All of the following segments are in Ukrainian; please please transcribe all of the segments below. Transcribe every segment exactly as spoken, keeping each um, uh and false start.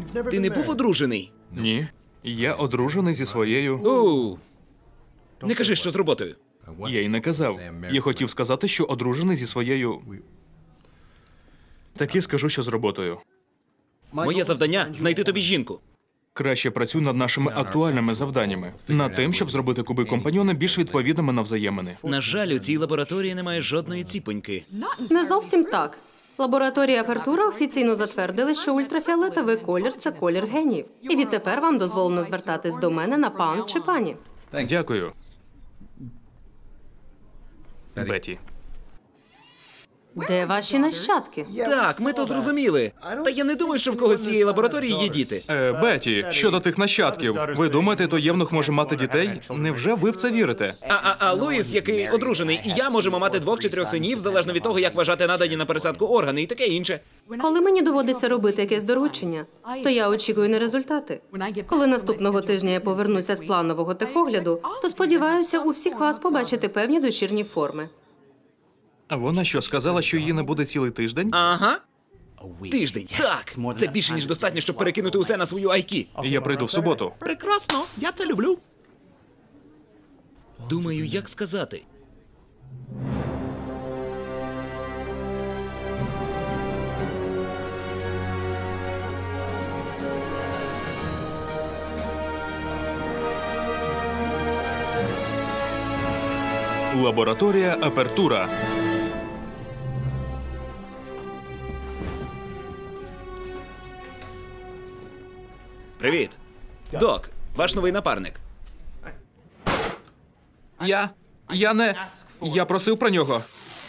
Ти не був одружений? Ні. Я одружений зі своєю. Оу. Не кажи, що з роботою. Я й не казав. Я хотів сказати, що одружений зі своєю. Так і скажу, що з роботою. Моє завдання – знайти тобі жінку. Краще працюй над нашими актуальними завданнями. Над тим, щоб зробити куби компаньйона більш відповідними на взаємини. На жаль, у цій лабораторії немає жодної ціпоньки. Не зовсім так. Лабораторія Апертура офіційно затвердили, що ультрафіолетовий колір – це колір геніїв. І відтепер вам дозволено звертатись до мене на пан чи пані. Дякую. Беті. Де ваші нащадки? Так, ми то зрозуміли. Та я не думаю, що в когось з цієї лабораторії є діти. Е, Беті, щодо тих нащадків, ви думаєте, то євнух може мати дітей? Невже ви в це вірите? А, а, а Луїс, який одружений, і я можемо мати двох чи трьох синів, залежно від того, як вважати надані на пересадку органи і таке інше. Коли мені доводиться робити якесь доручення, то я очікую на результати. Коли наступного тижня я повернуся з планового техогляду, то сподіваюся у всіх вас побачити певні дочірні форми. А вона що, сказала, що її не буде цілий тиждень? Ага. Тиждень. Так. Це більше, ніж достатньо, щоб перекинути усе на свою айкі. Я прийду в суботу. Прекрасно. Я це люблю. Думаю, як сказати. Лабораторія Апертура. Привіт. Док, ваш новий напарник. Я... Я не... Я просив про нього.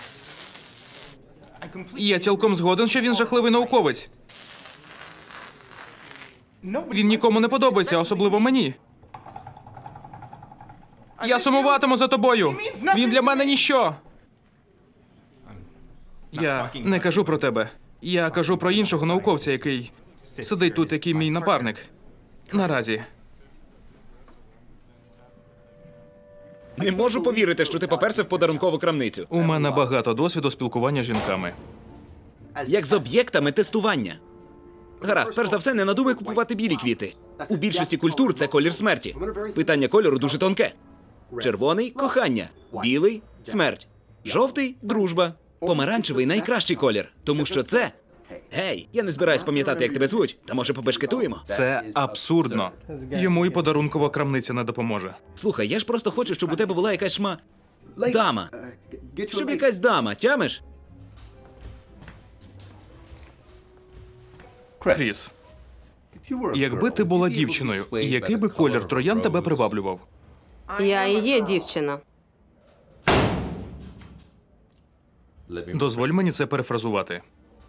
Я цілком згоден, що він жахливий науковець. Він нікому не подобається, особливо мені. Я сумуватиму за тобою. Він для мене ніщо. Я не кажу про тебе. Я кажу про іншого науковця, який сидить тут, який мій напарник. Наразі. Не можу повірити, що ти поперся в подарункову крамницю. У мене багато досвіду спілкування з жінками. Як з об'єктами тестування. Гаразд, перш за все, не надумай купувати білі квіти. У більшості культур це колір смерті. Питання кольору дуже тонке. Червоний – кохання, білий – смерть, жовтий – дружба, помаранчевий – найкращий колір, тому що це... Гей, я не збираюсь пам'ятати, як тебе звуть, та може побешкетуємо? Це абсурдно. Йому і подарункова крамниця не допоможе. Слухай, я ж просто хочу, щоб у тебе була якась шма... дама. Щоб якась дама, тямиш? Кріс, якби ти була дівчиною, який би колір троян тебе приваблював? Я і є дівчина. Дозволь мені це перефразувати.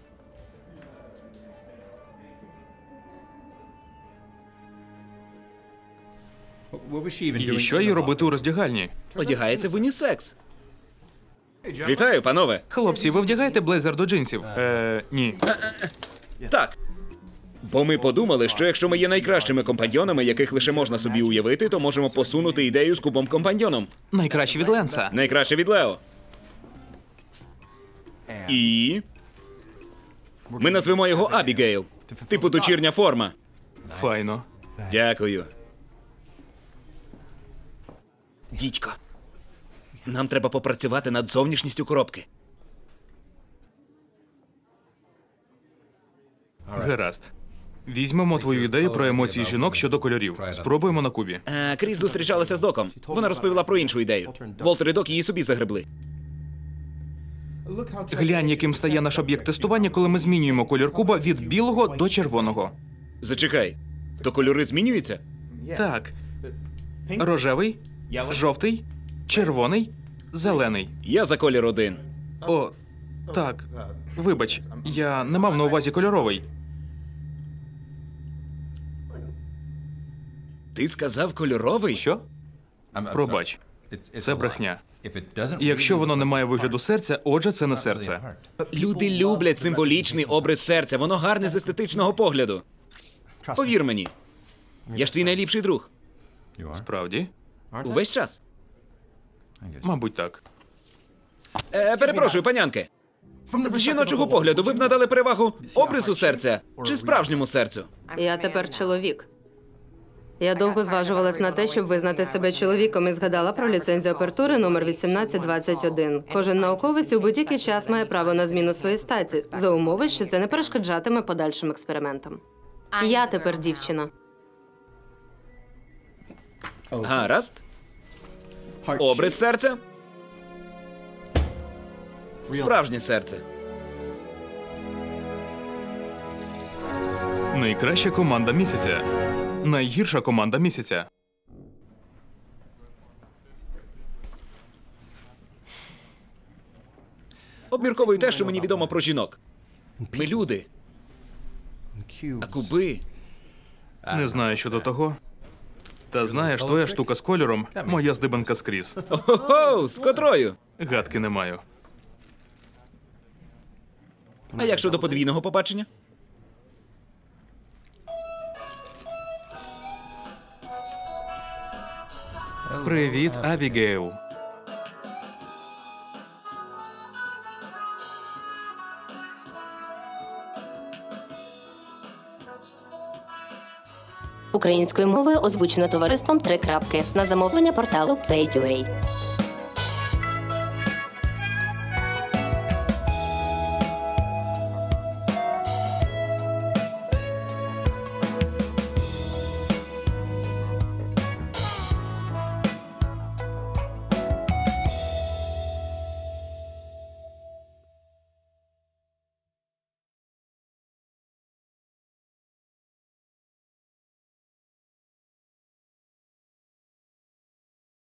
І що їй робити у роздягальні? Одягається в унісекс. Вітаю, панове. Хлопці, ви вдягаєте блейзер до джинсів? Е, ні. Так. Бо ми подумали, що якщо ми є найкращими компаньйонами, яких лише можна собі уявити, то можемо посунути ідею з кубом компаньйоном. Найкраще від Ленса. Найкраще від Лео. І... ми назвемо його Абігейл. Типу дочірня форма. Файно. Дякую. Дідько, нам треба попрацювати над зовнішністю коробки. Гаразд. Візьмемо твою ідею про емоції жінок щодо кольорів. Спробуємо на кубі. Е, Кріс зустрічалася з Доком. Вона розповіла про іншу ідею. Волтер і Док її собі загребли. Глянь, яким стає наш об'єкт тестування, коли ми змінюємо колір куба від білого до червоного. Зачекай, то кольори змінюються? Так. Рожевий, жовтий, червоний, зелений. Я за колір один. О, так. Вибач, я не мав на увазі кольоровий. Ти сказав кольоровий? Що? Пробач. Це брехня. Якщо воно не має вигляду серця, отже, це не серце. Люди люблять символічний образ серця. Воно гарне з естетичного погляду. Повір мені. Я ж твій найліпший друг. Справді? Увесь час. Мабуть, так. Е, перепрошую, панянки. З жіночого погляду ви б надали перевагу обрису серця чи справжньому серцю? Я тепер чоловік. Я довго зважувалась на те, щоб визнати себе чоловіком, і згадала про ліцензію апертури номер вісімнадцять двадцять один. Кожен науковець у будь-який час має право на зміну своєї статі, за умови, що це не перешкоджатиме подальшим експериментам. Я тепер дівчина. Гаразд. Обрис серця? Справжнє серце. Найкраща команда місяця. Найгірша команда місяця. Обмірковую те, що мені відомо про жінок. Ми люди. А куби? Не знаю щодо того. Та знаєш, твоя штука з кольором – моя здибанка скрізь. Ого, з котрою? Гадки не маю. А як щодо подвійного побачення? Привіт, Абігейл. Українською мовою озвучено товариством «Три крапки» на замовлення порталу Play.ua.